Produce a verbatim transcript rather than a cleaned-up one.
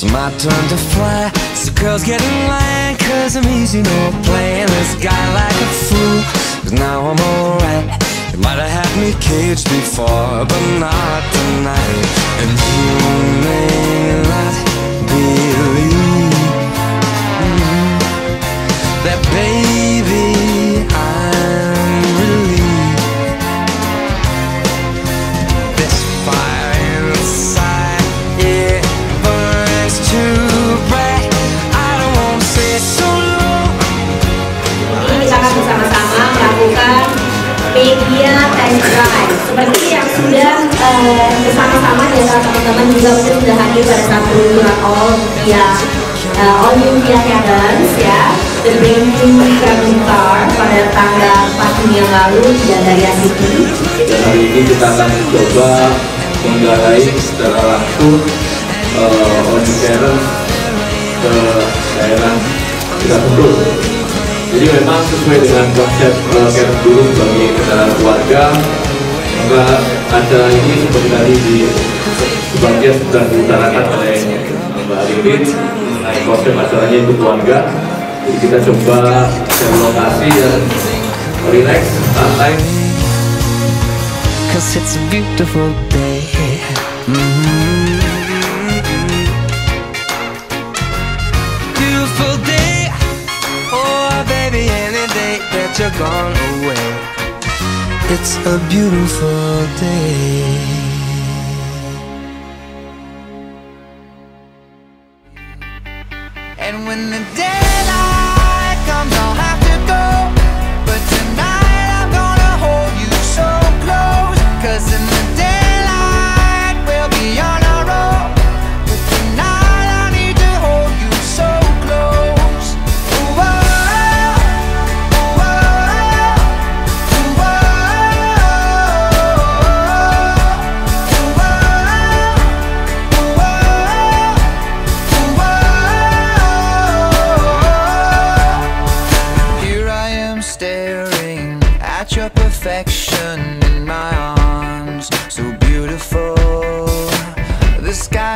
my turn to fly. So girls get in line, cause I'm easy, no playing this guy like a fool. Cause now I'm alright. You might have had me caged before, but not tonight. And you may not believe mm, that, baby, I'm relieved. This fire inside, it burns too bright. I don't want to say so long. Ini kita akan bersama-sama melakukan media test drive. Seperti yang sudah uh, bersama-sama di antara teman-teman juga mungkin sudah hadir pada saat peluncuran Olympia uh, Olympia Heavens ya, The Brand New Traveling Car pada tanggal empat Juni yang lalu di Gandaria City. Dan hari ini kita akan mencoba menggarai secara langsung uh, Olympia Heavens ke daerah kita Bendul. Jadi memang sesuai dengan konsep uh, Camp dulu sebagai kendaraan keluarga, maka acara ini seperti tadi di sebagian sudah diutarakan oleh Mbak Arifin mengenai konsep acaranya itu keluarga. Jadi kita coba cari lokasi dan relax, santai. Cause it's a beautiful day. Mm-hmm. Beautiful day. Oh baby, any day that you're gone away, it's a beautiful day. And when the daylight comes, I'll have to go, but tonight I'm gonna hold you so close. Cause in the daylight we'll be on our own, but tonight I need to hold you so close. Ooh, oh, ooh, oh, ooh, oh, ooh, oh, ooh, oh, ooh, oh. Here I am staring at your perfection in my arms, so beautiful. The sky